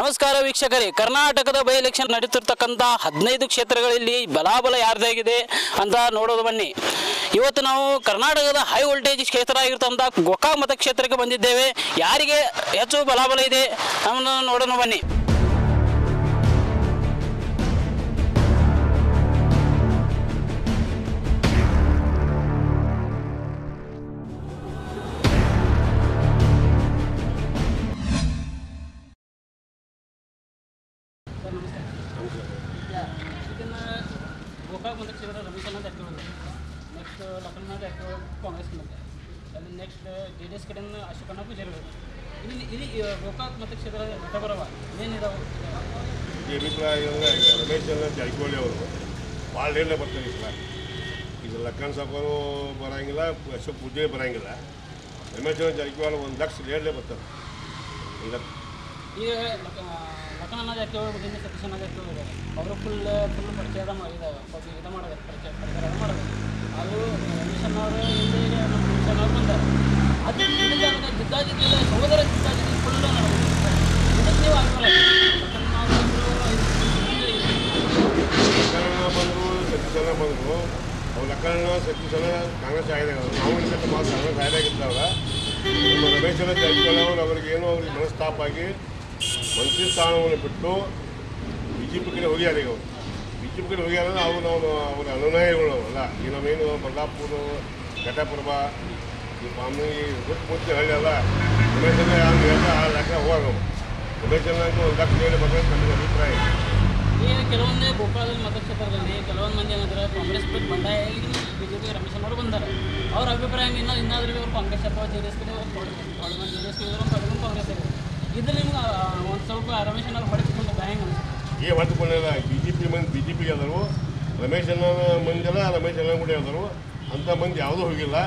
ನಮಸ್ಕಾರ ವೀಕ್ಷಕರೇ, ಕರ್ನಾಟಕದ ಬೈ ಎಲೆಕ್ಷನ್ ನಡೀತಿರ್ತಕ್ಕಂಥ 15 ಕ್ಷೇತ್ರಗಳಲ್ಲಿ ಬಲಾಬಲ ಯಾರ್ದಾಗಿದೆ ಅಂತ ನೋಡೋದು ಬನ್ನಿ. ಇವತ್ತು ನಾವು ಕರ್ನಾಟಕದ ಹೈ ವೋಲ್ಟೇಜ್ ಕ್ಷೇತ್ರ ಆಗಿರ್ತಂಥ ಗೋಕಾಕ್ ಮತಕ್ಷೇತ್ರಕ್ಕೆ ಬಂದಿದ್ದೇವೆ. ಯಾರಿಗೆ ಹೆಚ್ಚು ಬಲಾಬಲ ಇದೆ ನಮ್ಮನ್ನು ನೋಡೋಣ ಬನ್ನಿ. ಗೋಕಾಕ್ ಮತಕ್ಷೇತ್ರ ರಮೇಶ್ ಅನ್ನೋದು ಆ್ಯಕ್ಟಿವ್ ನೆಕ್ಸ್ಟ್ ಲಖನನಾಥ್ ಆ್ಯಕ್ಟಿವ್ ಕಾಂಗ್ರೆಸ್ ಅಲ್ಲಿ ನೆಕ್ಸ್ಟ್ JDS ಕಡೆಯಿಂದ ಅಶೋಕಣ್ಣ ಪೂಜಾರಿ ಇಲ್ಲಿ ಗೋಕಾಕ್ ಮತಕ್ಷೇತ್ರ ಮತಬರವ ಏನಿದಾವೆ ಅಭಿಪ್ರಾಯ ರಮೇಶ್ ಜಾರಕಿಹೊಳಿ ಅವರು ಭಾಳ ಲೇಟ್ಲೆ ಬರ್ತಾರೆ ಈಗ ಲಕ್ಕನ್ ಸಾಕೋರು ಬರೋಂಗಿಲ್ಲ, ಅಶೋಕ್ ಪೂಜಾರಿ ಬರೋಂಗಿಲ್ಲ. ರಮೇಶ್ ಜಾರಕಿಹೊಳಿ 1 ಲಕ್ಷ ಲೇಟ್ಲೆ ಬರ್ತಾರೆ. ಈಗ ಲಖನಣ್ಣ ಜಾರಕಿಹೊಳಿ ಬಗ್ಗೆ ಸತೀಶಣ್ಣ ಜಾರಕಿಹೊಳಿ ಅವರು ಫುಲ್ ಪರಿಚಯ ಇದು ಮಾಡೋದು ಪರಿಚಯ ಮಾಡೋದು. ಅದು ರಮೇಶ್ ಅವರು ಹಿಂದೆ ನಮ್ಮ ರಮೇಶ್ ಅವರು ಬಂದಾರೆ. ಅದು ಜಿದ್ದಾಜಿದ್ದಿಲ್ಲ, ಸಹೋದರ ಜಿದ್ದಾಜಿದ್ದಿ ಫುಲ್ ನಡೆದು ಇದಕ್ಕೆ ನೀವು ಆಗಲ್ಲ. ಲಕ್ಕಣ್ಣ ಬಂದರು, ಸತೀಶಣ್ಣ ಬಂದರು. ಅವ್ರು ಲಕ್ಕಣ್ಣ ಸತೀಶಣ್ಣ ಕಾಂಗ್ರೆಸ್ ಆಗಿದೆ. ನಾವು ಇಂಥ ಮಾತು ಕಾಂಗ್ರೆಸ್ ಆಯ್ದಾಗಿದ್ದಾವ. ನಮ್ಮ ರಮೇಶ್ ಜಾರಕಿಹೊಳಿ ಅವರು ಅವ್ರಿಗೆ ಮನಸ್ತಾಪ ಆಗಿ ಮಂತ್ರಿ ಸ್ಥಾನವನ್ನು ಬಿಟ್ಟು BJP ಕಡೆ ಹೋಗ್ಯಾರ. ಈಗ ಅವರು BJP ಕಡೆ ಹೋಗ್ಯಾರ. ನಾವು ಅವರ ಅನುಯಾಯಿಗಳು ಅಲ್ಲ. ಈಗ ನಾವೇನು ಬಲ್ಲಾಪುರ, ಘಟಪ್ರಭ, ಈ ಮಾಮೂಲಿ ಮುಚ್ಚಿ ಹಳ್ಳಿ ಅಲ್ಲ. ರಮೇಶ್ ಎಲ್ಲ ಆ ಲೆಕ್ಕ ಹೋಗಾಗ ರಮೇಶ್ 1 ಲಕ್ಷ ಮೇಲೆ ಬರ್ತದೆ ನಮಗೆ ಅಭಿಪ್ರಾಯ. ಈಗ ಕೆಲವೊಂದೇ ಗೋಕಾಕದಲ್ಲಿ ಮತಕ್ಷೇತ್ರದಲ್ಲಿ ಕೆಲವೊಂದು ಮಂದಿ ಏನಂದ್ರೆ ಕಾಂಗ್ರೆಸ್ ಬಿಟ್ಟು ಬಂದಾಯ BJP ರಮೇಶ್ ಅವರು ಬಂದಾರೆ. ಅವ್ರ ಅಭಿಪ್ರಾಯ ಇನ್ನಾದ್ರೂ ಅವ್ರು ಕಾಂಗ್ರೆಸ್ ಅಥವಾ JDS ಕಡೆ JDS ಕಡೆ ಕಾಂಗ್ರೆಸ್ ಆಗಿದೆ. ಇದು ನಿಮ್ಗೆ ಒಂದು ಸ್ವಲ್ಪ ರಮೇಶ್ ಅವರು ಹೊಡೆದುಕೊಂಡು ಹೆಂಗೆ ಏ ಹೊಡೆದುಕೊಂಡಿಲ್ಲ. BJP ಆದರು, ರಮೇಶ್ ಮಂದಿಲ್ಲ, ರಮೇಶ್ ಕೂಡ ಆದರು. ಅಂಥ ಮಂದಿ ಯಾವುದೂ ಹೋಗಿಲ್ಲ.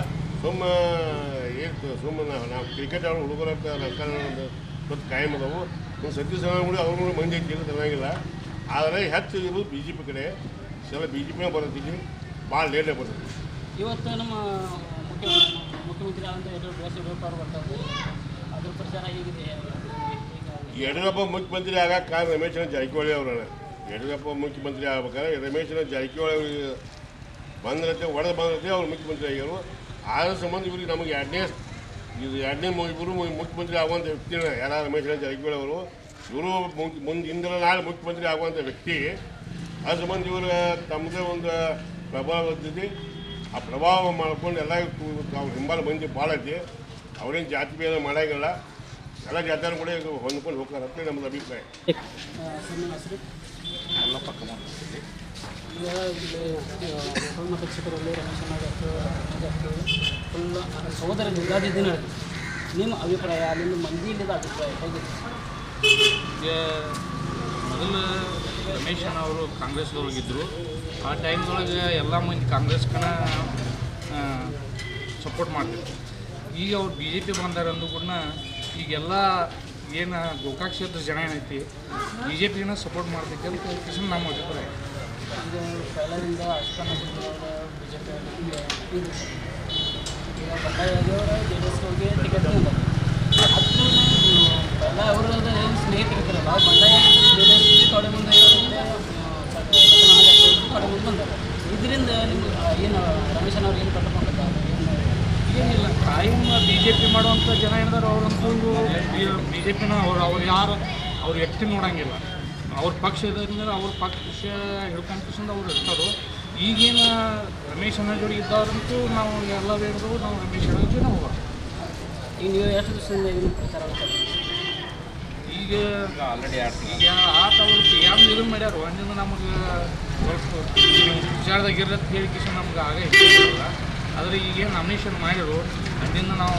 ಸುಮ್ಮನೆ ನಾವು ಕ್ರಿಕೆಟ್ ಆಡೋ ಹುಡುಗರ ಸ್ವಲ್ಪ ಕಾಯಂ ಅದಾವು. ಸತೀಶ್ ಕೂಡ ಅವ್ರು ಮಂದಿ ತಿಳಿದಿರಂಗಿಲ್ಲ. ಆದರೆ ಹೆಚ್ಚು ಇದು BJP ಕಡೆ ಎಲ್ಲ BJP ಬರೋದಿಗೆ ಭಾಳ ಲೇಟೇ ಬರ್ತದೆ. ಇವತ್ತು ನಮ್ಮ ಮುಖ್ಯಮಂತ್ರಿ ಆದಂಥ ಯಡಿಯೂರಪ್ಪ ಅವರು ಬರ್ತಾರೆ. ಅದ್ರ ಪ್ರಚಾರ ಹೇಗಿದೆ? ಯಡಿಯೂರಪ್ಪ ಮುಖ್ಯಮಂತ್ರಿ ಆಗಾಕ ಕಾರಣ ರಮೇಶ್ ಜಾರಕಿಹೊಳಿ ಅವರನ್ನ. ಯಡಿಯೂರಪ್ಪ ಮುಖ್ಯಮಂತ್ರಿ ಆಗ್ಬೇಕಾದ್ರೆ ರಮೇಶ್ ಜಾರಕಿಹೊಳಿ ಅವ್ರಿಗೆ ಬಂದ್ರತೆ ಹೊಡೆದು ಬಂದ್ರತೆ ಅವ್ರು ಮುಖ್ಯಮಂತ್ರಿ ಆಗ್ಯಾರು. ಆದ್ರ ಸಂಬಂಧ ಇವ್ರಿಗೆ ನಮಗೆ ಎರಡನೇ ಇಬ್ಬರು ಮುಖ್ಯಮಂತ್ರಿ ಆಗುವಂಥ ವ್ಯಕ್ತಿನ ಯಾರು ರಮೇಶ್ ಜಾರಕಿಹೊಳಿ ಅವರು. ಇವರು ಹಿಂದಿನ ನಾಳೆ ಮುಖ್ಯಮಂತ್ರಿ ಆಗುವಂಥ ವ್ಯಕ್ತಿ. ಆ ಸಂಬಂಧ ಇವರು ತಮ್ಮದೇ ಒಂದು ಪ್ರಭಾವ ಇರ್ತೈತಿ. ಆ ಪ್ರಭಾವ ಮಾಡ್ಕೊಂಡು ಎಲ್ಲ ಅವ್ರ ಹಿಂಬಾಲ ಮಂದಿ ಭಾಳ ಐತಿ. ಅವ್ರೇನು ಜಾತಿ ಭೇದ ಮಾಡೋಂಗಿಲ್ಲ. ಎಲ್ಲ ಜಾತಿಯನ್ನು ಕೂಡ ಹೊಂದ್ಕೊಂಡು ಹೋಗ್ತಾರೆ ಅಂತ ನಮ್ಮದು ಅಭಿಪ್ರಾಯ. ಎಲ್ಲ ಪಕ್ಕ ಮಾಡ್ತೀವಿ. ಈಗ ಇಲ್ಲಿ ಮತಕ್ಷೇತ್ರದಲ್ಲಿ ರಮೇಶ್ ಫುಲ್ ಸಹೋದರ ಜಿಲ್ಲಾದಿದ್ದಿ ನಡೆದು ನಿಮ್ಮ ಅಭಿಪ್ರಾಯ, ನಿಮ್ಮ ಮಂದಿಲಿದ್ದ ಅಭಿಪ್ರಾಯ ಹೇಗಿದೆ? ಈಗ ಮೊದಲು ರಮೇಶ್ ಅವರು ಕಾಂಗ್ರೆಸ್ದವ್ರಿಗಿದ್ದರು. ಆ ಟೈಮ್ದೊಳಗೆ ಎಲ್ಲ ಮಂದಿ ಕಾಂಗ್ರೆಸ್ಕನ ಸಪೋರ್ಟ್ ಮಾಡ್ತಿದ್ರು. ಈಗ ಅವ್ರು BJP ಬಂದಾರೆ ಅಂದು ಕೂಡ ಈಗೆಲ್ಲ ಏನು ಗೋಕಾಕ್ ಕ್ಷೇತ್ರ ಜನ ಏನೈತಿ BJPನ ಸಪೋರ್ಟ್ ಮಾಡ್ತೈತೆ ಅಂತ ಕಿಶನ್ ನಮ್ಮ ಅಭಿಪ್ರಾಯ. ಈಗ ಪೈಲರಿಂದ ಅಷ್ಟೊಂದು BJP ಈಗ ಬಂದಾಗಿಯವರು JDS ಹೋಗಿ ಟಿಕೆಟ್ ಅದು ಎಲ್ಲ ಅವರು ಏನು ಸ್ನೇಹಿತರಿರ್ತಾರಲ್ಲ ಬಂದಾಯ JDS ಥೋಡೆ ಮುಂದೆ ಥೋಡೆ ಮುಂದೆ ಬಂದರು. ಇದರಿಂದ ನಿಮ್ಗೆ ಏನು ರಮೇಶ್ ಅವ್ರು ಏನು ಕಟ್ಟಕೊಂಡಿದ್ದಾರೆ? ಏನಿಲ್ಲ, ಕಾಯಂ BJP ಮಾಡುವಂಥ ಜನ ಏನಿದಾರೆ ಅವ್ರಂತೂ BJPನ ಅವ್ರು ಯಾರು ಅವ್ರ ವ್ಯಕ್ತಿ ನೋಡೋಂಗಿಲ್ಲ. ಅವ್ರ ಪಕ್ಷದಿಂದ ಅವ್ರ ಪಕ್ಷ ಹಿಡ್ಕೊಂಡು ಅವ್ರು ಇರ್ತಾರೋ. ಈಗೇನು ರಮೇಶ್ ಜೋಡಿ ಇದ್ದವ್ರಂತೂ ನಾವು ಎಲ್ಲ ಹೇಳಿದ್ರು ನಾವು ರಮೇಶ್ ಜೊತೆ ಹೋಗೋದು. ಈಗ ನೀವು ಎಷ್ಟು ದಿವಸದಿಂದ ಏನು ಪ್ರಚಾರ ಆಗ್ತದೆ? ಈಗ ಆಲ್ರೆಡಿ ಈಗ ಆತ ಅವ್ರಿಗೆ ಏನು ಇದನ್ನು ಮಾಡ್ಯಾರ ಒಂದಿಂದ ನಮಗೆ ವಿಚಾರದಾಗಿರತ್ತೆ ಹೇಳಿ ಕಿಶನ್ ನಮ್ಗೆ ಆಗ ಹೇಳಿಲ್ಲ. ಆದರೆ ಈಗೇನು ನಾಮಿನೇಷನ್ ಮಾಡಿದ್ರು ಅಲ್ಲಿಂದ ನಾವು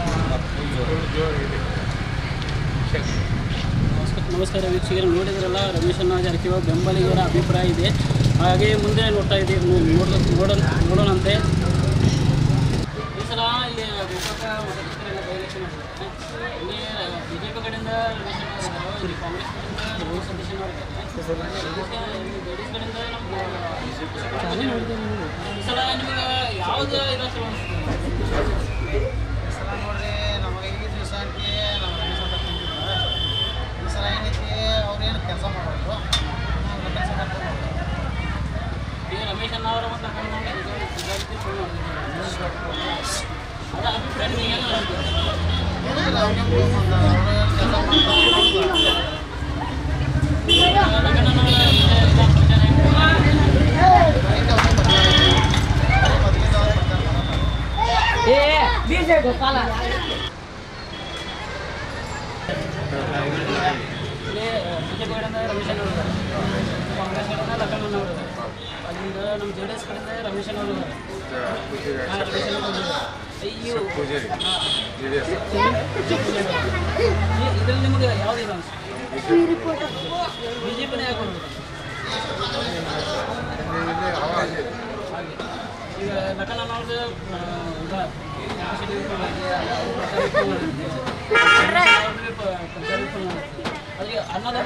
ನಮಸ್ಕಾರ ವೀಕ್ಷಕರು, ನೋಡಿದ್ರಲ್ಲ ರಮೇಶ್ ಜಾರಕಿಹೊಳಿ ಬೆಂಬಲಿಗರ ಅಭಿಪ್ರಾಯ ಇದೆ. ಹಾಗೆ ಮುಂದೆ ನೋಡ್ತಾ ಇದ್ದೀವಿ, ನೋಡೋಣಂತೆ. ಈ ಸಲ ಇಲ್ಲಿ ಗೋಕಾಕ ಮತಕ್ಷೇತ್ರ ಎಲ್ಲ ಬೈ ಎಲೆಕ್ಷನ್ ಮಾಡಿದ್ದಾರೆ. ಇಲ್ಲಿ BJP ಕಡೆಯಿಂದ ಕಾಂಗ್ರೆಸ್ ಕಡೆಯಿಂದ ಸತೀಶಣ್ಣ ಅವರಿಗೆ JDS ಕಡೆಯಿಂದ ಈ ಸಲ ನಿಮಗೆ ಯಾವುದು ಇರೋ ಸಲ ನೋಡ್ರಿ ನಮಗೆ ಈ ದಿವಸ ನಮ್ಮ ರಮೇಶ್ ಈ ಸಲ ಏನೈತಿ ಅವ್ರೇನು ಅವರ ಒಂದು ಅದರ ಅಭಿಪ್ರಾಯ ನೀವು ಗೋಪಾಲ ಬಿಜೆಪಿ ಕಡೆಯಿಂದ ರಮೇಶ್ ಅವರು ಇದ್ದಾರೆ, ಕಾಂಗ್ರೆಸ್ ಕಡೆಯಿಂದ ಲಕ್ಕಣ್ಣನವರು ಇದ್ದಾರೆ, ಅಲ್ಲಿಂದ ನಮ್ಮ ಜೆ ಡಿ ಎಸ್ ಕಡೆಯಿಂದ ರಮೇಶ್ ಅವರು ಇದ್ದಾರೆ. ಇದರಲ್ಲಿ ನಿಮಗೆ ಯಾವುದಿಲ್ಲ ಬಿಜೆಪಿನೇ ಯಾಕೆ ಬರೋದು? ಈಗ ಲಕ್ಕಣ್ಣನವ್ರದ್ದು ಅಲ್ಲಿ ಅನ್ನದ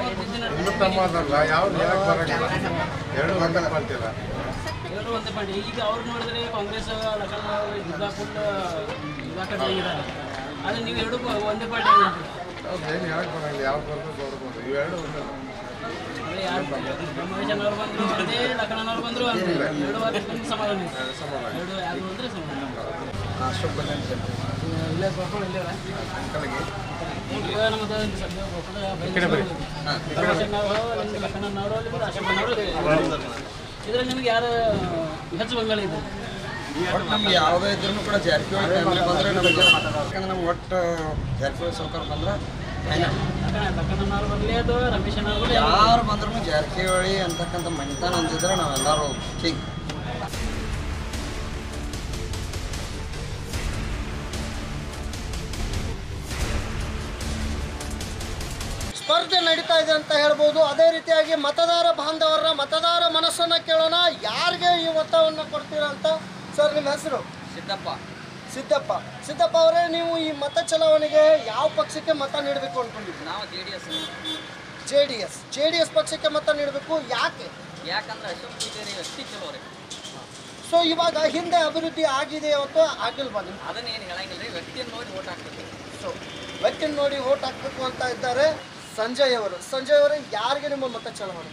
ಎರಡು ಒಂದೇ ಪಾರ್ಟಿ. ಈಗ ಅವ್ರು ನೋಡಿದ್ರೆ ಕಾಂಗ್ರೆಸ್ ಲಕ್ಕಣ್ಣ ಇದಾಕಡೆ ಆಗಿದ್ದಾರೆ, ಆದರೆ ನೀವು ಎರಡು ಒಂದೇ ಪಾರ್ಟಿ ರಮೇಶನವ್ರು ಬಂದರು ಅದೇ ಲಕ್ಕಣ್ಣನವ್ರು ಬಂದರು ಅಂದರೆ ಎರಡು ಸಮಾಧಾನ ಇದೆ. ಎರಡು ಯಾರು ಅಂದರೆ ಸಮಾಧಾನ. ಇಲ್ಲೇ ಗೋಪಾಲ ಇಲ್ಲೇ ಈಗ ನಮ್ಮದು ಸದ್ಯ ಗೋಪಾಲ ಲಕ್ಕಣ್ಣನವರು ಅಲ್ಲಿ ಅಶೋಕನವರು ಇದರಲ್ಲಿ ನಿಮಗೆ ಯಾರು ಹೆಚ್ಚು ಬೆಂಬಲ ಇದೆ? ಒಟ್ಟು ನಮ್ಗೆ ಯಾವುದೇ ಇದ್ರೂ ಕೂಡ ಜಾರಕಿಹೊಳಿ ಫ್ಯಾಮಿಲಿ ಬಂದರೆ ನಮಗೆ ಯಾಕಂದ್ರೆ ನಮ್ಗೆ ಒಟ್ಟು ಜಾರಕಿಹೊಳಿ ಸರ್ಕಾರ ಬಂದ್ರೆ ಲಕ್ಕಣ್ಣನವ್ರು ಬರಲಿ ಅದು ರಮೇಶನವ್ರು ಯಾರು ಬಂದ್ರೂ ಜಾರಕಿಹೊಳಿ ಅಂತಕ್ಕಂಥ ಮನಿತನ ಅಂದಿದ್ರೆ ನಾವೆಲ್ಲರೂ ಕಿಂಗ್. ಸ್ಪರ್ಧೆ ನಡೀತಾ ಇದೆ ಅಂತ ಹೇಳ್ಬೋದು. ಅದೇ ರೀತಿಯಾಗಿ ಮತದಾರ ಬಾಂಧವರ ಮತದಾರ ಮನಸ್ಸನ್ನು ಕೇಳೋಣ. ಯಾರಿಗೆ ಈ ಮತವನ್ನು ಕೊಡ್ತೀರಾ ಅಂತ. ಸರ್, ನಿಮ್ಮ ಹೆಸರು? ಸಿದ್ದಪ್ಪ ಅವರೇ, ನೀವು ಈ ಮತ ಚಲಾವಣೆಗೆ ಯಾವ ಪಕ್ಷಕ್ಕೆ ಮತ ನೀಡಬೇಕು ಅಂದ್ಕೊಂಡಿದ್ದೀವಿ? ನಾವು ಜೆ ಡಿ ಎಸ್ ಪಕ್ಷಕ್ಕೆ ಮತ ನೀಡಬೇಕು. ಯಾಕಂದ್ರೆ ಅಶೋಕ್ ಪೂಜಾರಿ ವ್ಯಕ್ತಿ ಚಲೋ ರೀ. ಸೊ ಇವಾಗ ಹಿಂದೆ ಅಭಿವೃದ್ಧಿ ಆಗಿದೆ ಅಥವಾ ಆಗಿಲ್ವಾ? ನಿಮ್ಗೆ ಅದನ್ನೇನು ಹೇಳಂಗಿಲ್ಲ ರೀ, ವ್ಯಕ್ತಿಯನ್ನು ನೋಡಿ ಓಟ್ ಹಾಕ್ಬೇಕು. ಸೊ ವ್ಯಕ್ತಿಯನ್ನು ನೋಡಿ ಓಟ್ ಹಾಕಬೇಕು ಅಂತ ಇದ್ದಾರೆ ಸಂಜಯ್ ಅವರೇ, ಯಾರಿಗೆ ನಿಮ್ಮ ಮತ ಚಲಾವಣೆ?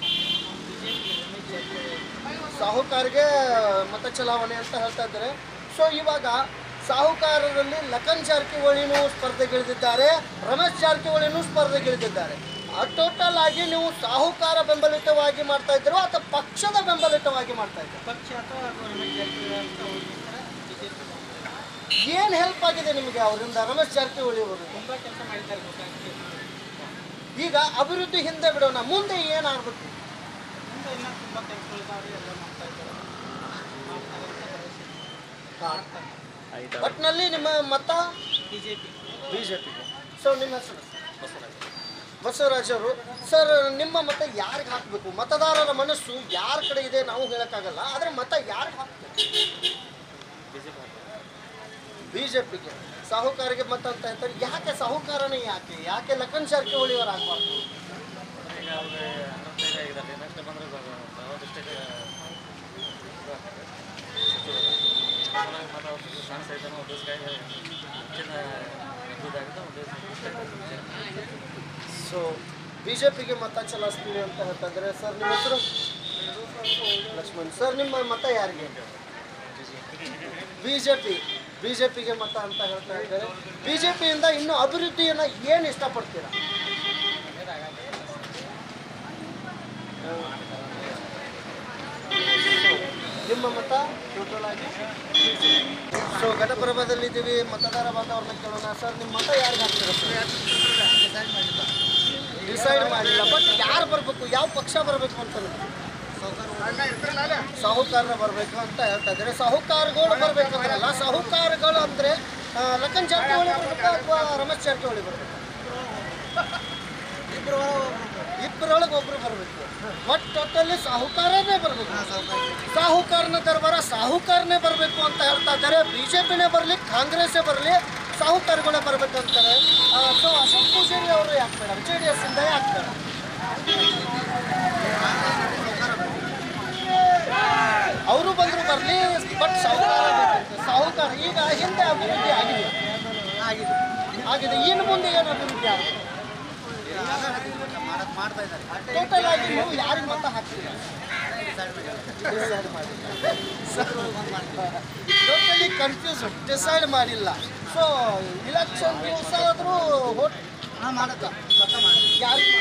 ಸಾಹುಕಾರ್ಗೆ ಮತ ಚಲಾವಣೆ ಅಂತ ಹೇಳ್ತಾ ಇದ್ದಾರೆ. ಸೊ ಇವಾಗ ಸಾಹುಕಾರರಲ್ಲಿ ಲಖನ್ ಜಾರಕಿಹೊಳಿನೂ ಸ್ಪರ್ಧೆಗಿಳಿದಿದ್ದಾರೆ, ರಮೇಶ್ ಜಾರಕಿಹೊಳಿನೂ ಸ್ಪರ್ಧೆಗಿಳಿದಿದ್ದಾರೆ. ಟೋಟಲ್ ಆಗಿ ನೀವು ಸಾಹುಕಾರ ಬೆಂಬಲಿತವಾಗಿ ಮಾಡ್ತಾ ಇದ್ದೀರೋ ಅಥವಾ ಪಕ್ಷದ ಬೆಂಬಲಿತವಾಗಿ ಮಾಡ್ತಾ ಇದ್ದೀರಾ? ಪಕ್ಷ ಅಥವಾ ರಮೇಶ್ ಜಾರಕಿಹೊಳಿ ಏನು ಹೆಲ್ಪ್ ಆಗಿದೆ ನಿಮಗೆ ಅವರಿಂದ? ರಮೇಶ್ ಜಾರಕಿಹೊಳಿ ಅವರು ತುಂಬ ಕೆಲಸ ಮಾಡಿದ್ದಾರೆ. ಈಗ ಅಭಿವೃದ್ಧಿ ಹಿಂದೆ ಬಿಡೋಣ, ಮುಂದೆ ಏನಾಗಬೇಕು? ಮುಂದೆ ಇನ್ನೂ ತುಂಬ ಕೆಲಸಗಳಿದ್ದಾವೆ, ಎಲ್ಲ ಮಾಡ್ತಾ ಇದ್ದಾರೆ. ಒಟ್ಟಿನಲ್ಲಿ ನಿಮ್ಮ ಮತ ಬಿಜೆಪಿಗೆ. ಸೊ ನಿಮ್ಮ ಹೆಸರು? ಬಸವರಾಜ್ ಅವರು. ಸರ್, ನಿಮ್ಮ ಮತ ಯಾರಿಗೆ ಹಾಕಬೇಕು? ಮತದಾರರ ಮನಸ್ಸು ಯಾರ ಕಡೆ ಇದೆ ನಾವು ಹೇಳೋಕ್ಕಾಗಲ್ಲ, ಆದರೆ ಮತ ಯಾರಿಗೆ ಹಾಕಬೇಕು? ಬಿಜೆಪಿಗೆ. ಸಾಹುಕಾರಿಗೆ ಮತ ಅಂತ ಹೇಳ್ತಾರೆ. ಯಾಕೆ ಸಾಹುಕಾರನೇ? ಯಾಕೆ ಲಖನ್ ಜಾರಕಿಹೊಳಿ ಅವರು ಆಗಬಾರ್ದು? ಸೊ ಬಿಜೆಪಿಗೆ ಮತ ಚಲಾಯಿಸ್ತೀವಿ ಅಂತ ಹೇಳ್ತಾ ಇದ್ದಾರೆ. ಸರ್, ನಿಮ್ಮ ಹೆಸರು? ಲಕ್ಷ್ಮಣ್. ಸರ್, ನಿಮ್ಮ ಮತ ಯಾರಿಗೆ? ಬಿಜೆಪಿಗೆ ಮತ ಅಂತ ಹೇಳ್ತಾ ಇದ್ದಾರೆ. ಬಿಜೆಪಿಯಿಂದ ಇನ್ನೂ ಅಭಿವೃದ್ಧಿಯನ್ನು ಏನು ಇಷ್ಟಪಡ್ತೀರಾ? ನಿಮ್ಮ ಮತ ಟೋಟಲ್ ಆಗಿ? ಸೊ ಘಟಪ್ರಭಾದಲ್ಲಿದ್ದೀವಿ, ಮತದಾರ ಬಾಂಧವರನ್ನ ಕೇಳೋಣ. ಸರ್, ನಿಮ್ಮ ಮತ ಯಾರಿಗೆ ಹಾಕ್ತೀರಾ? ಡಿಸೈಡ್ ಮಾಡಿಲ್ಲ, ಬಟ್ ಯಾರು ಬರಬೇಕು, ಯಾವ ಪಕ್ಷ ಬರಬೇಕು ಅಂತ ಸಾಹುಕಾರರ ಬರಬೇಕು ಅಂತ ಹೇಳ್ತಾ ಇದ್ದಾರೆ. ಸಾಹುಕಾರಗಳು ಬರಬೇಕಂದ್ರಲ್ಲ, ಸಾಹುಕಾರಗಳು ಅಂದರೆ ಲಖನ್ ಜಾರಕಿಹೊಳಿ ಬರಬೇಕಾ ಅಥವಾ ರಮೇಶ್ ಜಾರಕಿಹೊಳಿ ಬರಬೇಕು? ಇಬ್ಬರೊಳಗೆ ಒಬ್ಬರು ಬರಬೇಕು. ಬಟ್ ಟೋಟಲಿ ಸಾಹುಕಾರನೇ ಬರಬೇಕು. ಸಾಹುಕಾರನ ದರ್ಬಾರ ಸಾಹುಕಾರನೇ ಬರಬೇಕು ಅಂತ ಹೇಳ್ತಾ ಇದ್ದಾರೆ. ಬಿಜೆಪಿನೇ ಬರಲಿ, ಕಾಂಗ್ರೆಸ್ಸೇ ಬರಲಿ, ಸಾಹುಕಾರಗಳೇ ಬರಬೇಕಂತಾರೆ. ಸೊ ಅಶೋಕ್ ಪೂಜಾರಿ ಅವರು ಯಾಕೆ ಬೇಡ? ಜೆ ಡಿ ಎಸ್ ಇಂದ ಯಾಕೆ ಬೇಡ? ಅವರು ಬಂದರೂ ಬರಲಿ, ಬಟ್ ಸಾಹುಕಾರ ಈಗ ಹಿಂದೆ ಅಭಿವೃದ್ಧಿ ಆಗಿದೆ. ಇನ್ನು ಮುಂದೆ ಏನು ಅಭಿವೃದ್ಧಿ ಆಗಿದೆ? ಟೋಟಲ್ ಆಗಿ ನೀವು ಯಾರಿಗೆ ಮತ ಹಾಕ್ತೀರಾ? ಟೋಟಲಿ ಕನ್ಫ್ಯೂಸ್, ಡಿಸೈಡ್ ಮಾಡಿಲ್ಲ. ಸೊ ಇಲೆಕ್ಷನ್ ದಿವಸ ಆದರೂ ವೋಟ್ ಮಾಡಕ್ಕ ಯಾರಿಗೆ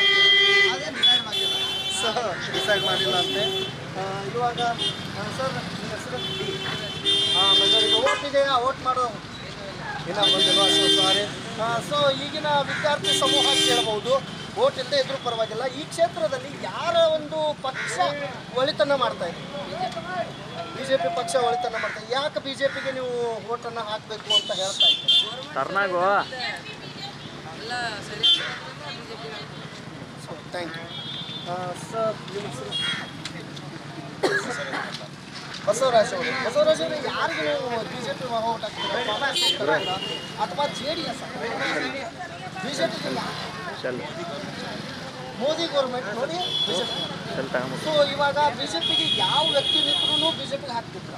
ಸೊ ಡಿಸೈಡ್ ಮಾಡಿಲ್ಲ ಅಂತೆ. ಇವಾಗ ಸರ್ ನಿಮ್ಮ ಹೆಸರು ಈಗ ವೋಟ್ ಇದೆಯಾ? ವೋಟ್ ಮಾಡೋ ಇನ್ನೂ ಬಂದಿಲ್ವಾ? So sorry. ಸೊ ಈಗಿನ ವಿದ್ಯಾರ್ಥಿ ಸಮೂಹ ಕೇಳಬಹುದು, ವೋಟ್ ಇಲ್ಲದೆ ಇದ್ರೂ ಪರವಾಗಿಲ್ಲ. ಈ ಕ್ಷೇತ್ರದಲ್ಲಿ ಯಾರ ಒಂದು ಪಕ್ಷ ಒಳಿತನ್ನ ಮಾಡ್ತಾ ಇದೆ? BJP ಪಕ್ಷ ಒಳಿತನ್ನ ಮಾಡ್ತಾ ಇದೆ. ಯಾಕೆ BJPಗೆ ನೀವು ವೋಟನ್ನು ಹಾಕಬೇಕು ಅಂತ ಹೇಳ್ತಾ ಇದ್ದೀರಿ? So thank you sir. ನಿಮ್ಮ ಹೆಸರು? ಬಸವರಾಜ್ ಅವರು. ಬಸವರಾಜ್ ಅವರು, ಯಾರಿಗೆ ನೀವು BJP ವೋಟ್ ಹಾಕ್ತೀರಾ ಅಥವಾ JDS? BJP ಮೋದಿ ಗೌರ್ಮೆಂಟ್ ನೋಡಿ BJP. ಸೊ ಇವಾಗ BJPಗೆ ಯಾವ ವ್ಯಕ್ತಿ ನಿಂತರೂ BJPಗೆ ಹಾಕ್ತಿದ್ರ?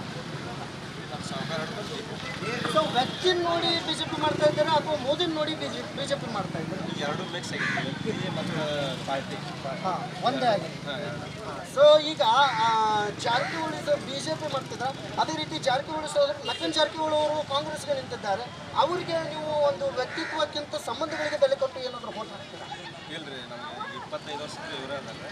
ಸೊ ವ್ಯಕ್ತಿ ನೋಡಿ BJP ಮಾಡ್ತಾ ಇದ್ದಾರೆ ಅಥವಾ ಮೋದಿ ನೋಡಿ BJP ಮಾಡ್ತಾ ಇದ್ದಾರೆ? ಎರಡು ಮಿಕ್ಸ್ ಆಗಿದೆ ಮತ್ತು ಪಾರ್ಟಿ ಒಂದೇ ಆಗಿದೆ. ಸೊ ಈಗ ಜಾರಕಿಹೊಳಿ BJP ಮಾಡ್ತಿದ್ರ, ಅದೇ ರೀತಿ ಜಾರಕಿಹೊಳಿ ಸೋದರ ಲಖನ್ ಜಾರಕಿಹೊಳಿ ಅವರು ಕಾಂಗ್ರೆಸ್ಗೆ ನಿಂತಿದ್ದಾರೆ. ಅವರಿಗೆ ನೀವು ಒಂದು ವ್ಯಕ್ತಿತ್ವಕ್ಕಿಂತ ಸಂಬಂಧಗಳಿಗೆ ಬೆಲೆ ಕೊಟ್ಟು ಏನಾದರೂ ವೋಟ್ ಹಾಕ್ತೀರಾ? ಇಲ್ರಿ, ನಮ್ಗೆ 25 ವರ್ಷದ ಇವರೇ ಅದಕ್ಕೆ.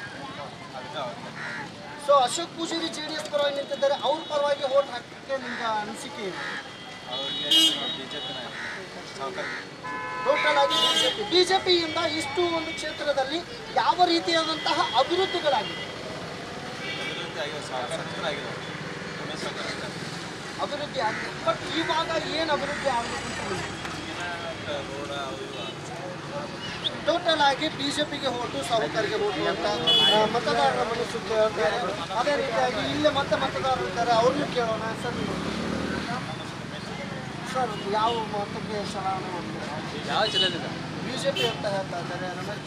ಸೊ ಅಶೋಕ್ ಪೂಜಾರಿ JDS ಪರವಾಗಿ ನಿಂತಿದ್ದಾರೆ, ಅವ್ರ ಪರವಾಗಿ ವೋಟ್ ಹಾಕಕ್ಕೆ ನಿಮ್ಗೆ ಅನಿಸಿಕೆ ಇದೆ? ಅವ್ರಿಗೆ BJP ಟೋಟಲ್ ಆಗಿ BJPಯಿಂದ ಇಷ್ಟು ಒಂದು ಕ್ಷೇತ್ರದಲ್ಲಿ ಯಾವ ರೀತಿಯಾದಂತಹ ಅಭಿವೃದ್ಧಿಗಳಾಗಿದೆ? ಅಭಿವೃದ್ಧಿ ಆಗಿದೆ. ಬಟ್ ಇವಾಗ ಏನು ಅಭಿವೃದ್ಧಿ ಆಗಬೇಕು ಅಂತ ಟೋಟಲ್ ಆಗಿ BJPಗೆ ಹೋಟು ಸಾಹುಕಾರಿಗೆ ಹೋಟು ಅಂತ ಮತದಾರರ ಮನಸ್ಸು ಕೇಳ್ತಾರೆ. ಅದೇ ರೀತಿಯಾಗಿ ಇಲ್ಲೇ ಮತದಾರರು ಇದ್ದಾರೆ, ಅವ್ರನ್ನೂ ಕೇಳೋಣ. ಸರ್ ಯಾವ ಮತಕ್ಕೆ ಚಲಾವಣೆ ಮಾಡ್ತಾರೆ? ಯಾವ ಚಲನಿಲ್ಲ BJP ಅಂತ ಹೇಳ್ತಾ ಇದ್ದಾರೆ.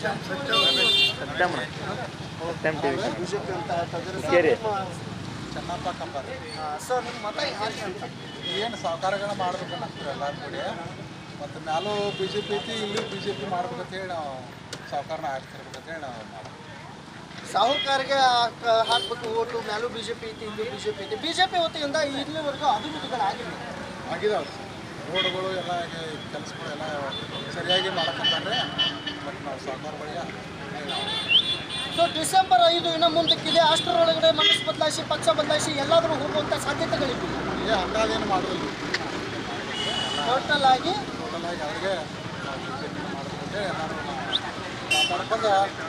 BJP ಅಂತ ಹೇಳ್ತಾ ಇದ್ದಾರೆ. ಚೆನ್ನಪ್ಪ ಕಂಬಾರಿ. ಸರ್ ನಿಮ್ಮ ಮತ ಯಾಕೆ ಅಂತ? ಏನು ಸಹಕಾರಗಳ ಮಾಡ್ಬೇಕನ್ನ ಎಲ್ಲರೂ ಕೂಡಿ, ಮತ್ತು ಮ್ಯಾಲೂ BJP ಐತಿ, ಇಲ್ಲಿ BJP ಮಾಡ್ಬೇಕಂತೇಳಿ ನಾವು ಸಹಕಾರನ ಹಾಕ್ತಿರ್ಬೇಕಂತೇಳಿ ನಾವು ಮಾಡ್ತೀವಿ. ಸಾಹುಕಾರಿಗೆ ಹಾಕ್ಬೇಕು ಓಟು, ಮ್ಯಾಲೂ BJP ಐತಿ, ಇಲ್ಲೂ BJP ಐತಿ. BJP ವತಿಯಿಂದ ಇಲ್ಲಿವರೆಗೂ ಅಭಿವೃದ್ಧಿಗಳಾಗಿದೆ ಆಗಿದಾವೆ. ರೋಡ್ಗಳು ಎಲ್ಲ ಕೆಲಸಗಳು ಎಲ್ಲ ಸರಿಯಾಗಿ ಮಾಡಕ್ಕಂತಾರೆ. ಮತ್ತು ನಾವು ಸಹಕಾರಗಳಿಗೆ ಸೊ ಡಿಸೆಂಬರ್ 5 ಇನ್ನು ಮುಂದಕ್ಕಿದೆ. ಅಷ್ಟರೊಳಗಡೆ ಮನಸ್ಸು ಬದಲಾಯಿಸಿ, ಪಕ್ಷ ಬದಲಾಯಿಸಿ ಎಲ್ಲಾದರೂ ಹೋಗುವಂಥ ಸಾಧ್ಯತೆಗಳಿವೆ. ಅಂದಾಜೇನು ಮಾಡೋದಿಲ್ಲ. ಟೋಟಲ್ ಆಗಿ ಅವ್ರಿಗೆ ಮಾಡಬೇಕಂತೇಳಿ ಎಲ್ಲರೂ ಮಾತಾಡ್ಕೊಂಡು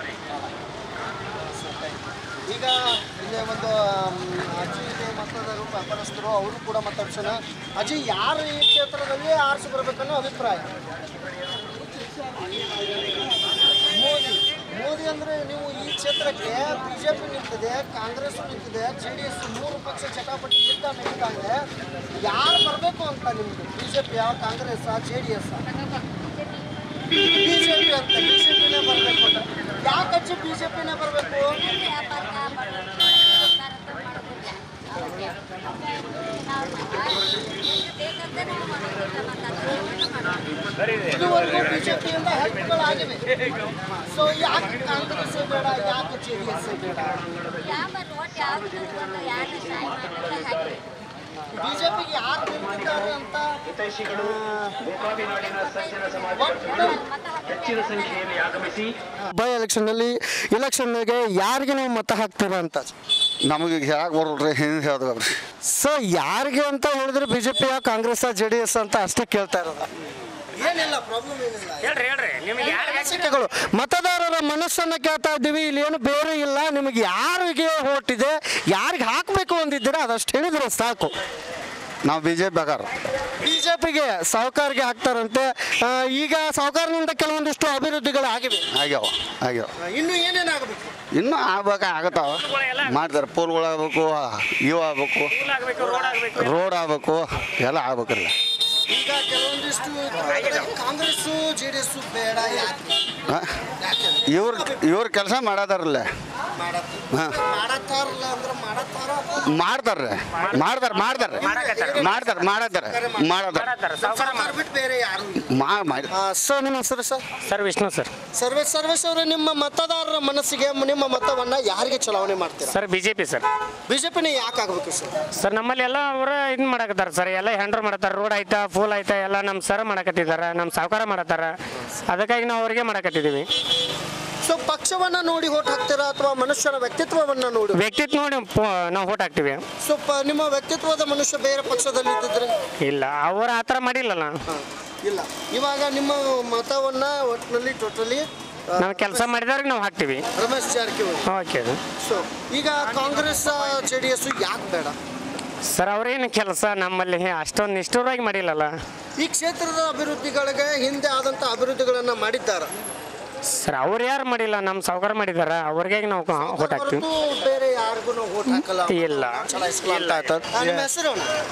ಈಗ ಇಲ್ಲೇ ಒಂದು ಅಜ್ಜಿ ಇದೆ, ಮತದಾರರು ವ್ಯಾಪಾರಸ್ಥರು, ಅವರು ಕೂಡ ಮಾತಾಡ್ಸೋಣ. ಅಜ್ಜಿ, ಯಾರು ಈ ಕ್ಷೇತ್ರದಲ್ಲಿ ಆರಿಸಿ ಬರಬೇಕನ್ನೋ ಅಭಿಪ್ರಾಯ? ಮೋದಿ ಅಂದರೆ ನೀವು ಈ ಕ್ಷೇತ್ರಕ್ಕೆ BJP ನಿಂತಿದೆ, ಕಾಂಗ್ರೆಸ್ ನಿಂತಿದೆ, JDS 3 ಪಕ್ಷ ಚಟಾಪಟಿ ಯುದ್ಧ ನಡೀತಾ ಇದೆ. ಯಾರು ಬರಬೇಕು ಅಂತ ನಿಮ್ಗೆ? BJP, Congress, JDS? BJP ಅಂತ. BJPನೇ ಬರಬೇಕು ಅಂತ. ಯಾಕೆ ಅಜ್ಜಿ BJPನೇ ಬರಬೇಕು? ಇದುವರೆಗೂ BJPಯಿಂದ ಹೆಲ್ಪ್ಗಳಾಗಿವೆ. ಸೊ ಯಾಕೆ ಕಾಂಗ್ರೆಸ್ ಬೇಡ, ಯಾಕೆ JDS ಬೇಡ? BJPಗೆ ಯಾರು ನಿಂತಿದ್ದಾರೆ ಅಂತ ಬೈ ಎಲೆಕ್ಷನ್ಗೆ ಯಾರಿಗೆ ನೀವು ಮತ ಹಾಕ್ತೀರಾ ಅಂತ? ನಮಗೆ ಹೇಳಕ್ಕೆ ಬರೋಲ್ರಿ, ಹಿಂದೆ ಹೇಳ್ದೇವ್ರಿ. ಸೊ ಯಾರಿಗೆ ಅಂತ ಹೇಳಿದ್ರೆ BJP, ಕಾಂಗ್ರೆಸ್, JDS ಅಂತ ಅಷ್ಟೇ ಕೇಳ್ತಾ ಇರೋದು. ಏನಿಲ್ಲ, ಪ್ರಾಬ್ಲಮ್ ಏನಿಲ್ಲ. ಮತದಾರರ ಮನಸ್ಸನ್ನು ಕೇಳ್ತಾ ಇದ್ದೀವಿ. ಇಲ್ಲಿ ಏನು ಬೇರೆ ಇಲ್ಲ. ನಿಮಗೆ ಯಾರಿಗೆ ವೋಟ್ ಇದೆ, ಯಾರಿಗೆ ಹಾಕಬೇಕು ಅಂದಿದ್ದೀರಾ ಅದಷ್ಟು ಹೇಳಿದ್ರೆ ಸಾಕು. ನಾವು BJP ಬೇಕಾರೆ BJPಗೆ ಸಾಹುಕಾರಿಗೆ ಹಾಕ್ತಾರಂತೆ. ಈಗ ಸಾಹುಕಾರನಿಂದ ಕೆಲವೊಂದಿಷ್ಟು ಅಭಿವೃದ್ಧಿಗಳಾಗಿವೆ. ಆಗ್ಯಾವ. ಇನ್ನು ಏನೇನಾಗಬೇಕು? ಇನ್ನೂ ಆಗತ್ತಾವ. ಮಾಡ್ತಾರೆ. ಪೋಲ್ಗಳು ಆಗ್ಬೇಕು, ಇವು ಆಗ್ಬೇಕು, ರೋಡ್ ಆಗ್ಬೇಕು, ಎಲ್ಲ ಆಗ್ಬೇಕ್ರಲ್ಲ. ಈಗ ಕೆಲವೊಂದಿಷ್ಟು ಕಾಂಗ್ರೆಸ್ JDS ಬೇಡ, ಯಾಕೆ? ಇವ್ರ ಕೆಲಸ ಮಾಡದಾರಲ್ಲ. ಹಾಂ ಮಾಡತ್ತಾರಲ್ಲ ಅಂದ್ರೆ ಮಾಡತ್ತಾರ ಮಾಡ್ತಾರೆ ಸಾವ್ಕಾರ ಬಿಟ್ಟು ಬೇರೆ ಯಾರು ಸರ್ ನಿಮ್ಮ ಹೆಸರು ಸರ್ ವಿಷ್ಣು ಸರ್ ಸರ್ವೇಶ್ ಅವರೇ, ನಿಮ್ಮ ಮತದಾರರ ಮನಸ್ಸಿಗೆ ನಿಮ್ಮ ಮತವನ್ನ ಯಾರಿಗೆ ಚಲಾವಣೆ ಮಾಡ್ತೀರಾ? Sir BJP sir. ಬಿಜೆಪಿನೇ ಯಾಕೆ ಆಗ್ಬೇಕು ಸರ್? ಸರ್ ನಮ್ಮಲ್ಲಿ ಎಲ್ಲ ಅವರ ಇದು ಮಾಡಕತ್ತಾರ ಸರ್, ಎಲ್ಲ ಹ್ಯಾಂಡ್ರ್ ಮಾಡತ್ತಾರ, ರೋಡ್ ಆಯ್ತಾ ಫೂಲ್ ಆಯ್ತಾ ಎಲ್ಲ ನಮ್ಮ ಸರ್ ಮಾಡಕತ್ತಿದ್ದಾರೆ, ನಮ್ಮ ಸಾವುಕಾರ ಮಾಡತ್ತಾರ, ಅದಕ್ಕಾಗಿ ನಾವು ಅವ್ರಿಗೆ ಮಾಡಕತ್ತಿದ್ದೀವಿ. ಸೊ ಪಕ್ಷವನ್ನ ನೋಡಿ ಓಟ್ ಹಾಕ್ತೀರಾ ಅಥವಾ ಮನುಷ್ಯನ ವ್ಯಕ್ತಿತ್ವವನ್ನ ನೋಡಿ? ವ್ಯಕ್ತಿತ್ವ ನೋಡಿ ನಾವು ಓಟ್ ಹಾಕ್ತೀವಿ. ಸೊ ನಿಮ್ಮ ವ್ಯಕ್ತಿತ್ವದ ಮನುಷ್ಯ ಬೇರೆ ಪಕ್ಷದಲ್ಲಿ ಇದ್ದಿದ್ರೆ? ಇಲ್ಲ, ಅವ್ರು ಆ ಥರ ಮಾಡಿಲ್ಲಲ್ಲ. ಇಲ್ಲ, ಇವಾಗ ನಿಮ್ಮ ಮತವನ್ನ ಒಟ್ಟಿನಲ್ಲಿ ಟೋಟಲಿ ನಾವು ಕೆಲಸ ಮಾಡಿದವ್ರಿಗೆ ನಾವು ಹಾಕ್ತೀವಿ. ರಮೇಶ್ ಜಾರಕಿಹೊಳಿ. ಓಕೆ. ಸೊ ಈಗ ಕಾಂಗ್ರೆಸ್ JDS ಯಾಕೆ ಬೇಡ ಸರ್? ಅವ್ರೇನು ಕೆಲಸ ನಮ್ಮಲ್ಲಿ ಅಷ್ಟೊಂದು ನಿಷ್ಠುರವಾಗಿ ಮಾಡಿಲ್ಲಲ್ಲ. ಈ ಕ್ಷೇತ್ರದ ಅಭಿವೃದ್ಧಿಗಳಿಗೆ ಹಿಂದೆ ಆದಂಥ ಅಭಿವೃದ್ಧಿಗಳನ್ನ ಮಾಡಿದ್ದಾರೆ ಸರ್. ಅವ್ರು ಯಾರು ಮಾಡಿಲ್ಲ, ನಮ್ಮ ಸಾವುಕಾರ ಮಾಡಿದಾರ, ಅವ್ರಿಗೆ ನಾವು ಓಟ್ ಹಾಕ್ತೀವಿ. ಬೇರೆ ಯಾರಿಗೂ ನಾವು ಓಟ್ ಹಾಕಲ್ಲ. ಇಲ್ಲ. ನಿಮ್ಮ ಹೆಸರು?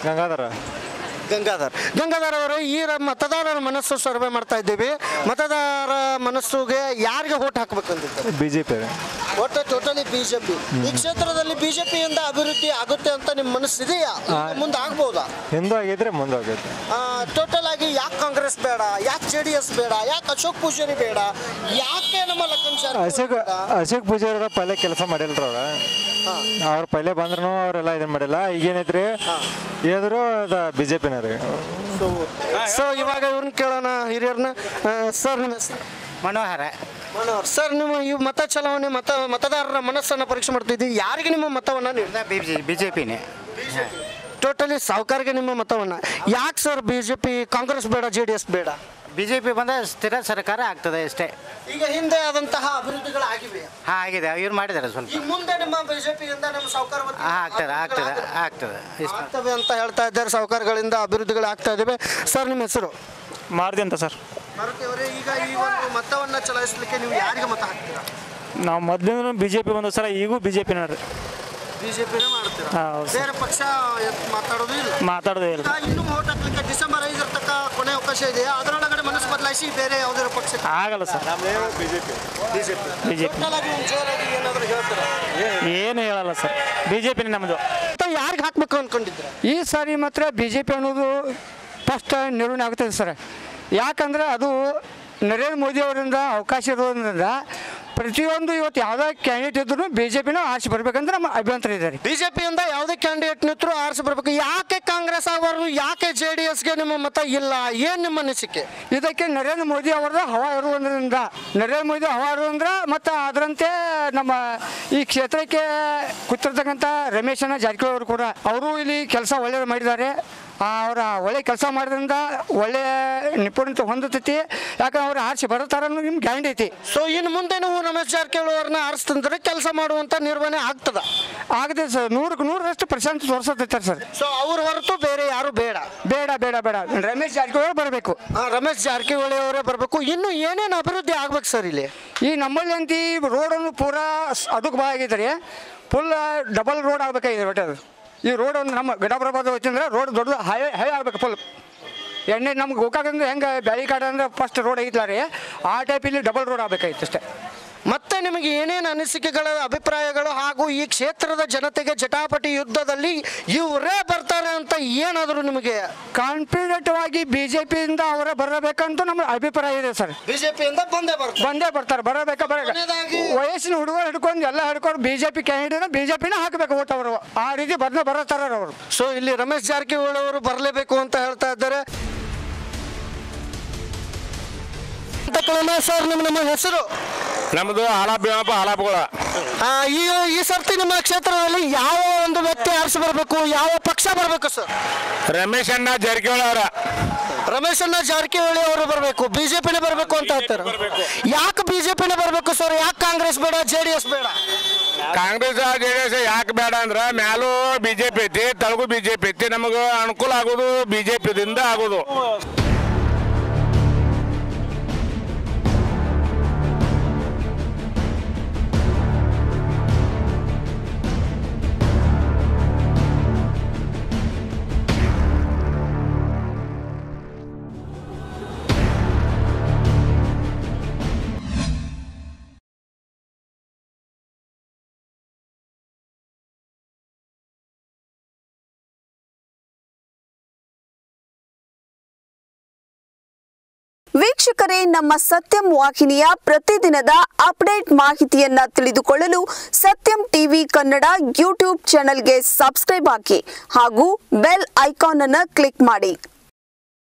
ಗಂಗಾಧರ್ ಅವರು, ಈ ಮತದಾರರ ಮನಸ್ಸು ಸರ್ವೆ ಮಾಡ್ತಾ ಇದ್ದೀವಿ. ಮತದಾರ ಮನಸ್ಸುಗೆ ಯಾರಿಗೆ ಓಟ್ ಹಾಕ್ಬೇಕಂತಿದ್ದಾರೆ? ಬಿಜೆಪಿ. ಒಟ್ಟು ಟೋಟಲಿ ಬಿಜೆಪಿ. ಈ ಕ್ಷೇತ್ರದಲ್ಲಿ ಬಿಜೆಪಿಯಿಂದ ಅಭಿವೃದ್ಧಿ ಆಗುತ್ತೆ ಅಂತ ನಿಮ್ಮ ಮನಸ್ಸಿದೆಯಾ? ಮುಂದೆ ಆಗ್ಬೋದಾ? ಹಿಂದೂ ಆಗಿದ್ರೆ ಮುಂದೆ ಆಗುತ್ತೆ. ಟೋಟಲ್ ಆಗಿ ಯಾಕೆ ಕಾಂಗ್ರೆಸ್ ಬೇಡ, ಯಾಕೆ JDS ಬೇಡ, ಯಾಕೆ ಅಶೋಕ್ ಪೂಜಾರಿ ಬೇಡ, ಯಾಕೆ ನಮ್ಮ ಲಖನ್ ಅಶೋಕ್ ಪೂಜಾರಿ ಅವ್ರ ಪೈಲೆ ಕೆಲಸ ಮಾಡಿಲ್ರ ಅವ್ರು ಪೈಲೆ ಬಂದ್ರು ಅವರೆಲ್ಲ ಇದನ್ನ ಮಾಡಿಲ್ಲ. ಈಗೇನೈತ್ರಿ ಎದ್ರು ಬಿಜೆಪಿನ ರೀ. ಸೊ ಇವಾಗ ಇವ್ರನ್ನ ಕೇಳೋಣ, ಹಿರಿಯರ್ನ. ಸರ್ ನಿಮ್ಮ ಹೆಸರು? ಮನೋಹರ. ಸರ್, ನಿಮ್ಮ ಈ ಮತ ಚಲಾವಣೆ ಮತದಾರರ ಮನಸ್ಸನ್ನು ಪರೀಕ್ಷೆ ಮಾಡ್ತಿದ್ದೀವಿ. ಯಾರಿಗೆ ನಿಮ್ಮ ಮತವನ್ನ ಬಿಜೆಪಿನೇ. ಟೋಟಲಿ ಸಾವುಕಾರಿಗೆ ನಿಮ್ಮ ಮತವನ್ನ ಯಾಕೆ ಸರ್? ಬಿಜೆಪಿ, ಕಾಂಗ್ರೆಸ್ ಬೇಡ, JDS ಬೇಡ? ಬಿಜೆಪಿ ಬಂದ ಸ್ಥಿರ ಸರ್ಕಾರ ಆಗ್ತದೆ ಅಷ್ಟೇ. ಈಗ ಹಿಂದೆ ಆದಂತಹ ಅಭಿವೃದ್ಧಿಗಳಾಗಿವೆ. ಆಗಿದೆ, ಇವ್ರು ಮಾಡಿದ್ದಾರೆ ಸ್ವಲ್ಪ. ಈಗ ಮುಂದೆ ನಿಮ್ಮ ಬಿಜೆಪಿಯಿಂದ ನಮ್ಮ ಸಾವುಕಾರ ಆಗ್ತವೆ ಅಂತ ಹೇಳ್ತಾ ಇದ್ದಾರೆ. ಸಾವುಕಾರಗಳಿಂದ ಅಭಿವೃದ್ಧಿಗಳು ಆಗ್ತಾ ಇದ್ದಾವೆ. ಸರ್ ನಿಮ್ಮ ಹೆಸರು? ಮಾರುತಿ ಅಂತ ಸರ್. ಮಾರುತಿ ಅವರೇ, ಈಗ ಈ ಒಂದು ಮತವನ್ನ ಚಲಾಯಿಸಲಿಕ್ಕೆ ನೀವು ಯಾರಿಗೆ ಮತ ಹಾಕ್ತೀರಾ? ನಾವು ಮೊದಲಿಂದ ಬಿಜೆಪಿ ಬಂದ ಸಲ ಈಗೂ ಬಿಜೆಪಿ ನೋಡ್ರಿ. ಬಿಜೆಪಿನೇ ಮಾಡ್ತೀರಾ? ಬೇರೆ ಪಕ್ಷ ಮಾತಾಡೋದೇ ಇಲ್ಲ. ಇನ್ನು ಓಟ್ ಹಾಕ್ಲಿಕ್ಕೆ December 5 ತನಕ ಕೊನೆ ಅವಕಾಶ ಇದೆ. ಅದರೊಳಗಡೆ ಮನಸ್ಸು ಬದಲಾಯಿಸಿ ಬೇರೆ ಯಾವುದೇ ಪಕ್ಷ ಆಗಲ್ಲ ಸರ್. ಬಿಜೆಪಿ. ಏನಾದರೂ ಹೇಳ್ತೀರಾ? ಏನು ಹೇಳಲ್ಲ ಸರ್, ಬಿಜೆಪಿನೇ ನಮ್ಮದು. ಯಾರಿಗೆ ಹಾಕ್ಬೇಕು ಅನ್ಕೊಂಡಿದ್ರೆ? ಈ ಸಾರಿ ಮಾತ್ರ BJP ಅನ್ನೋದು ಫಸ್ಟ್ ನಿರ್ವಹಣೆ ಆಗ್ತದೆ ಸರ್. ಯಾಕಂದರೆ ಅದು ನರೇಂದ್ರ ಮೋದಿ ಅವರಿಂದ ಅವಕಾಶ ಇರೋದ್ರಿಂದ ಪ್ರತಿಯೊಂದು ಇವತ್ತು ಯಾವುದೇ ಕ್ಯಾಂಡಿಡೇಟ್ ಇದ್ರೂ BJPನ ಆರಿಸಿ ಬರ್ಬೇಕಂದ್ರೆ ನಮ್ಮ ಅಭ್ಯಂತರ ಇದೆ. ಬಿಜೆಪಿಯಿಂದ ಯಾವುದೇ ಕ್ಯಾಂಡಿಡೇಟ್ ನಿಂತರೂ ಆರಿಸಿ ಬರ್ಬೇಕು. ಯಾಕೆ ಕಾಂಗ್ರೆಸ್ ಅವರು, ಯಾಕೆ JDSಗೆ ನಿಮ್ಮ ಮತ ಇಲ್ಲ? ಏನು ನಿಮ್ಮ ಅನಿಸಿಕೆ? ಇದಕ್ಕೆ ನರೇಂದ್ರ ಮೋದಿ ಅವರ ಹವಾ ಇರುವುದರಿಂದ, ಮತ್ತು ಅದರಂತೆ ನಮ್ಮ ಈ ಕ್ಷೇತ್ರಕ್ಕೆ ಕೂತಿರ್ತಕ್ಕಂಥ ರಮೇಶಣ್ಣ ಜಾರಕಿಹೊಳಿ ಅವರು ಕೂಡ ಅವರು ಇಲ್ಲಿ ಕೆಲಸ ಒಳ್ಳೆಯದು ಮಾಡಿದ್ದಾರೆ. ಅವರ ಒಳ್ಳೆ ಕೆಲಸ ಮಾಡೋದ್ರಿಂದ ಒಳ್ಳೆ ನಿಪುಣತೆ ಹೊಂದುತ್ತೈತಿ. ಯಾಕಂದ್ರೆ ಅವ್ರು ಆರಿಸಿ ಬರುತ್ತಾರ ಅನ್ನೋದು ನಿಮ್ಗೆ ಗ್ಯಾರಂಟಿ ಐತಿ. ಸೊ ಇನ್ನು ಮುಂದೆ ನೀವು ರಮೇಶ್ ಜಾರಕಿಹೊಳಿ ಅವ್ರನ್ನ ಆರಿಸ್ತಂದ್ರೆ ಕೆಲಸ ಮಾಡುವಂಥ ನಿರ್ವಹಣೆ ಆಗದೆ ಸರ್. 100% ತೋರಿಸತ್ತೈತಾರೆ ಸರ್. ಸೊ ಅವ್ರ ಹೊರತು ಬೇರೆ ಯಾರು ಬೇಡ? ರಮೇಶ್ ಜಾರಕಿಹೊಳಿ ಬರಬೇಕು. ರಮೇಶ್ ಜಾರಕಿಹೊಳಿ ಅವರೇ ಬರಬೇಕು. ಇನ್ನು ಏನೇನು ಅಭಿವೃದ್ಧಿ ಆಗ್ಬೇಕು ಸರ್ ಇಲ್ಲಿ? ಈ ನಮ್ಮಲ್ಲಿ ಅಂತ ಈ ರೋಡನ್ನು ಪೂರಾ ಅದಕ್ಕೆ ಆಗಿದ್ದಾರೆ. ಫುಲ್ ಡಬಲ್ ರೋಡ್ ಆಗಬೇಕಾಗಿದೆ. ಬಟ್ ಅದು ಈ ರೋಡ್ ಒಂದು ನಮ್ಮ ಗಡಬರಬಾದ ಹೋಯ್ತಂದ್ರೆ ರೋಡ್ ದೊಡ್ಡ ಹೈ ಆಗ್ಬೇಕು. ಫುಲ್ ಎಣ್ಣೆ ನಮ್ಗೆ ಗೋಕಾಕಂದ್ರೆ ಹೆಂಗೆ ಬ್ಯಾಳಿಕಾಡ ಅಂದ್ರೆ ಫಸ್ಟ್ ರೋಡ್ ಐತ್ಲ ರೀ, ಆ ಟೈಪ್ ಇಲ್ಲಿ ಡಬಲ್ ರೋಡ್ ಆಗಬೇಕಾಗಿತ್ತು ಅಷ್ಟೇ. ಮತ್ತೆ ನಿಮಗೆ ಏನೇನು ಅನಿಸಿಕೆಗಳ ಅಭಿಪ್ರಾಯಗಳು ಹಾಗೂ ಈ ಕ್ಷೇತ್ರದ ಜನತೆಗೆ ಜಟಾಪಟಿ ಯುದ್ಧದಲ್ಲಿ ಇವರೇ ಬರ್ತಾರೆ ಅಂತ ಏನಾದರೂ ನಿಮಗೆ ಕಾನ್ಫಿಡೆಂಟ್ ಆಗಿ BJPಯಿಂದ ಅವರೇ ಬರಬೇಕಂತ ನಮ್ಮ ಅಭಿಪ್ರಾಯ ಇದೆ ಸರ್. ಬಿಜೆಪಿಯಿಂದ ಬಂದೇ ಬರ್ತಾರೆ. ವಯಸ್ಸಿನ ಹುಡುಗರು ಹಿಡ್ಕೊಂಡು ಎಲ್ಲ ಹಿಡ್ಕೊಂಡು BJP ಕ್ಯಾಂಡಿಡೇಟ್ BJPನ ಹಾಕಬೇಕು ಓಟ್ ಅವರು. ಆ ರೀತಿ ಬರತಾರ ಅವರು. ಸೊ ಇಲ್ಲಿ ರಮೇಶ್ ಜಾರಕಿಹೊಳಿ ಅವರು ಬರಲೇಬೇಕು ಅಂತ ಹೇಳ್ತಾ ಇದ್ದಾರೆ. ಸರ್ ನಿಮ್ಮ ಹೆಸರು? ನಮ್ಮದು ಹಾಲಾಪುಗಳ. ಈ ಸರ್ತಿ ನಿಮ್ಮ ಕ್ಷೇತ್ರದಲ್ಲಿ ಯಾವ ಒಂದು ವ್ಯಕ್ತಿ ಆರಿಸಿ ಬರಬೇಕು, ಯಾವ ಪಕ್ಷ ಬರಬೇಕು ಸರ್? ರಮೇಶ್ ಅಣ್ಣ ಜಾರಕಿಹೊಳಿ ಅವರು ಬರಬೇಕು. ಬಿಜೆಪಿನೇ ಬರಬೇಕು ಅಂತ ಹೇಳ್ತಾರೆ. ಯಾಕೆ ಬಿಜೆಪಿನೇ ಬರಬೇಕು ಸರ್? ಯಾಕೆ ಕಾಂಗ್ರೆಸ್ ಬೇಡ, JDS ಬೇಡ? ಕಾಂಗ್ರೆಸ್ JDS ಯಾಕೆ ಬೇಡ ಅಂದ್ರೆ ಮ್ಯಾಲೂ BJP ಐತಿ, ತಳಗೂ BJP ಐತಿ. ನಮಗೆ ಅನುಕೂಲ ಆಗೋದು BJPದಿಂದ ಆಗೋದು. ವೀಕ್ಷಕರೇ, ನಮ್ಮ ಸತ್ಯಂ ವಾಹಿನಿಯ ಪ್ರತಿದಿನದ ಅಪ್ಡೇಟ್ ಮಾಹಿತಿಯನ್ನ ತಿಳಿದುಕೊಳ್ಳಲು ಸತ್ಯಂ ಟಿವಿ ಕನ್ನಡ ಯೂಟ್ಯೂಬ್ ಚಾನೆಲ್ಗೆ ಸಬ್ಸ್ಕ್ರೈಬ್ ಆಗಿ ಹಾಗೂ ಬೆಲ್ ಐಕಾನ್ ಅನ್ನು ಕ್ಲಿಕ್ ಮಾಡಿ.